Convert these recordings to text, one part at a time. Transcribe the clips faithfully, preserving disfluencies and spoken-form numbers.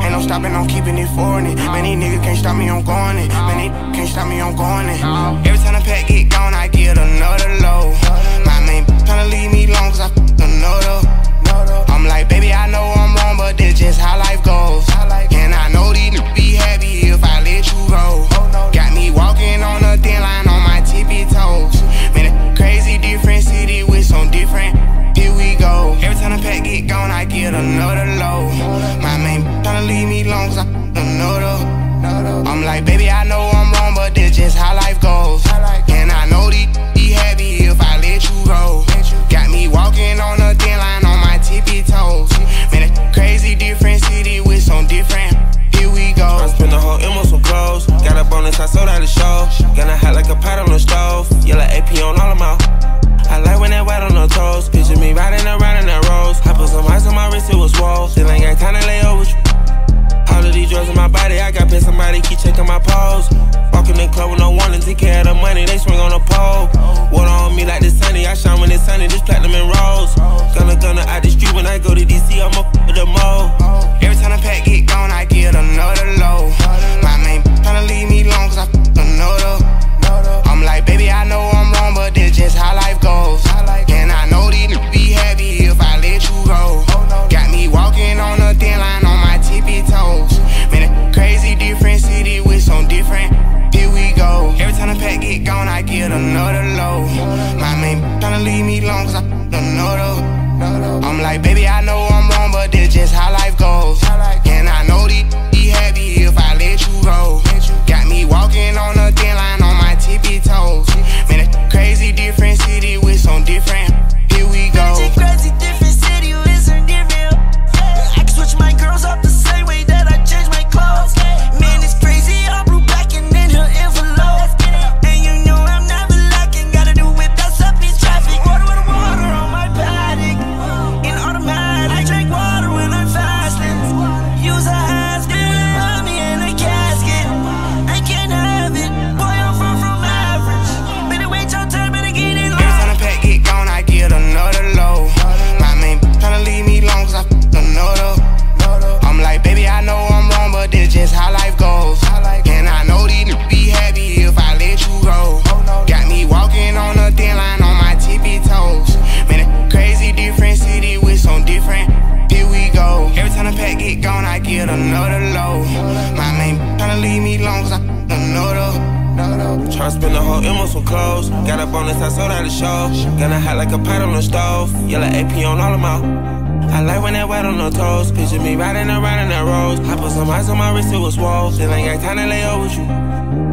Ain't no stopping, I'm keeping it foreign. Man, these niggas can't stop me, I'm going it. Man, they can't stop me, I'm going it. Every time the pack get gone, I get another load. My main tryna leave me alone, cause I f***ed another. I'm like, baby, I know I'm wrong, but this just how life goes. And I know these niggas be happy if I let you go. Got me walking on a thin line on my tippy toes. Man, a crazy different city with some different. Here we go. Every time the pack get gone, I get another load. My main tryna leave me alone, cause I f***ed another. I'm like, baby, I know I'm wrong, but this just how life goes. And I know these be happy if I let you go. Got me walking on a thin line on my tippy toes. Man, a crazy different city with some different. Here we go. I spent the whole M on some clothes. Got a bonus, I sold out the show. Gonna hot like a pot on the stove. Yellow A P on all of my. I like when that wet on the toes. Picture me riding around in that rose. I put some ice on my wrist, it was swole. Still ain't got time to lay over you. All of these drugs in my body, I got pissed, somebody keep checking my pose. Walking in the club with no warning, take care of the money, they swing on the pole. Water on me like the sunny, I shine when it's sunny, this platinum and rose. Gonna, gonna out the street when I go to D C, I'ma f*** with the mo. Every time the pack get gone, I get another load. My main tryna leave me alone, cause I f***ed another. I'm like, baby, I know I'm wrong, but this just how life goes. And I know these niggas be happy if I let you go. Got me walking on a thin line on my tippy toes. Man, a crazy different city with some different. Here we go. Every time the pack get gone, I get another load. My main tryna leave me alone, cause I f***ed another. I'm like, baby, I know I'm wrong, but this just how life goes. And I know these be happy if I let you go. Got me walking on a thin line on my tippy toes. Man, a crazy different city with some different. Here we go. Crazy different city with some different. I can switch my girls up the same way that I change my clothes. Man, it's crazy, I blew back and in her envelope. And you know I'm never lacking, gotta do it, that's up in traffic. Water with water on my paddock. In automatic, I drink water when I'm fasting. Use a hands, do it on me in a casket. I can't have it, boy, I'm far from average. Better wait your turn, better get in line. Every time the pack get gone, I get another load. My main tryna leave me alone, cause I f***ed another. I'm like, baby, I know I'm wrong, but this just how life goes. And I know these niggas be happy if I let you go. Got me walking on a thin line on my tippy toes. Man, a crazy different city with some different. Here we go. Every time the pack get gone, I get another load. My main tryna leave me alone, cause I f***ed another. Tryna spend the whole M on some clothes. Got a bonus, I sold out the show. Gonna hot like a pot on the stove. Yellow A P on all of my. I like when that wet on the toes. Picture me riding around in that rose. I put some ice on my wrist, it was swole. Still ain't got time to lay over with you.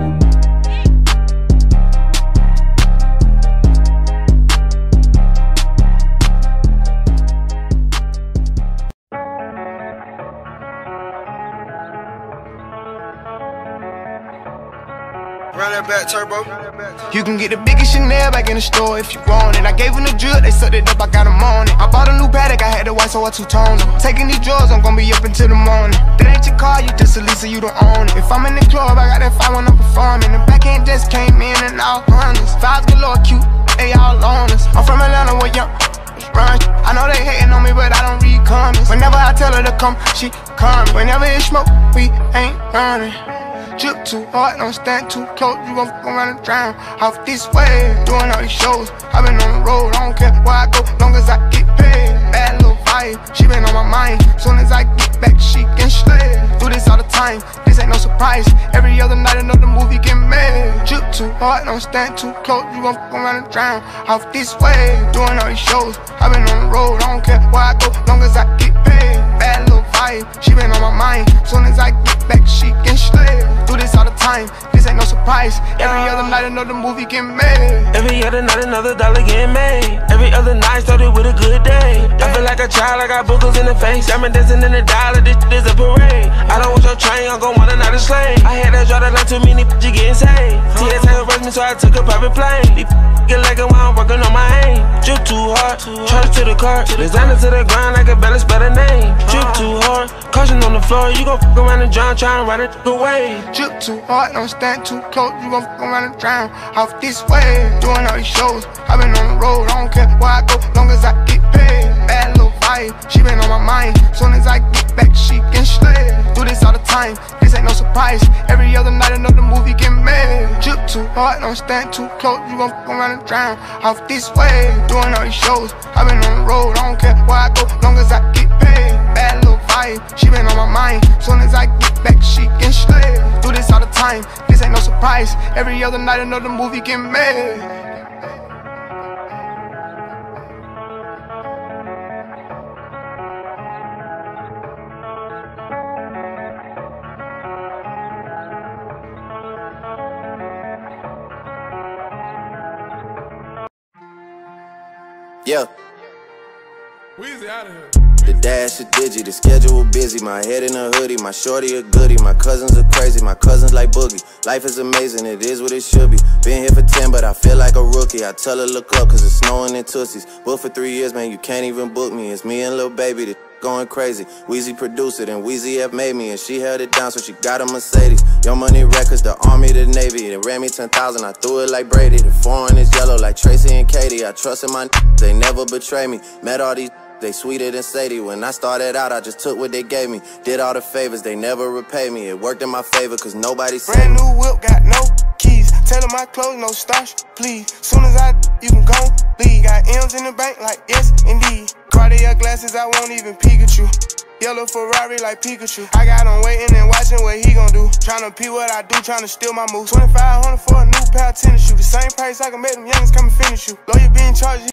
Run that back, turbo. You can get the biggest Chanel back in the store if you want it. I gave them the drill, they sucked it up, I got them on it. I bought a new paddock, I had the white, so I two-toned them. Taking these drugs, I'm gonna be up until the morning. That ain't your car, you just a Lisa, you don't own it. If I'm in the club, I got that five when I'm performing. The backhand just came in and all hundreds. Fives galore cute, they all on us. I'm from Atlanta where young run. I know they hating on me, but I don't read comments. Whenever I tell her to come, she coming. Whenever it's smoke, we ain't running. Drip too hard, don't stand too close, you gon' f*** around and drown. Off this way, doing all these shows. I been on the road, I don't care where I go, long as I get paid. Bad little vibe, she been on my mind. Soon as I get back, she can slay. Do this all the time, this ain't no surprise. Every other night another movie get made. Drip too hard, don't stand too close, you gon' f*** around and drown. Off this way, doing all these shows. I been on the road, I don't care where I go, long as I get paid. Bad little vibe, she been on my mind. Soon as I get back, she can slay. Do this all the time, this ain't no surprise. Every other night another movie get made. Every other night another dollar getting made. Every other night started with a good day. I feel like a child, I got boogers in the face. I'm dancing in the dollar, this is a parade. I don't want your train, I'm gon' want another slave. I had to draw that line too many bitches getting saved. T S A arrest me, so I took a private plane. These get like it while I'm working on my aim. Drip too hard, charge to the car. Designer to the ground like a better spell a name. Drip too hard, caution on the floor. You gon' fuck around and drown, try and ride it away. Drip too hard, don't stand too close, you gon' f*** around and drown. Off this way, doing all these shows. I been on the road, I don't care where I go, long as I get paid. Bad little vibe, she been on my mind. Soon as I get back, she can slay. Do this time, this ain't no surprise. Every other night another movie get made. Drip too hard, don't stand too close, you gon' fuck around and drown off this way. Doing all these shows, I been on the road, I don't care where I go, long as I get paid. Bad little vibe, she been on my mind, soon as I get back she get slayed. Do this all the time, this ain't no surprise. Every other night another movie get made. Yeah. Weezy out of here. The dash a digi, the schedule busy. My head in a hoodie, my shorty a goodie. My cousins are crazy, my cousins like Boogie. Life is amazing, it is what it should be. Been here for ten, but I feel like a rookie. I tell her look up, cause it's snowing in Tootsies. Booked for three years, man, you can't even book me. It's me and Lil Baby, the going crazy. Weezy produced it, and Weezy F made me. And she held it down, so she got a Mercedes. Young Money Records, the Army, the Navy. They ran me ten thousand, I threw it like Brady. The foreign is yellow like Tracy and Katie. I trust in my n***s, they never betray me. Met all these they sweeter than Sadie. When I started out, I just took what they gave me. Did all the favors, they never repay me. It worked in my favor, cause nobody said brand new whip, got no keys. Tell them my clothes, no starch, please. Soon as I, you can go leave. Got M's in the bank like yes, indeed. Cartier glasses, I won't even Pikachu. Yellow Ferrari like Pikachu. I got him waiting and watching what he gon' do. Tryna pee what I do, tryna steal my moves. twenty-five hundred for a new pair of tennis shoes. The same price I can make them youngins come and finish you. Lawyer being charged.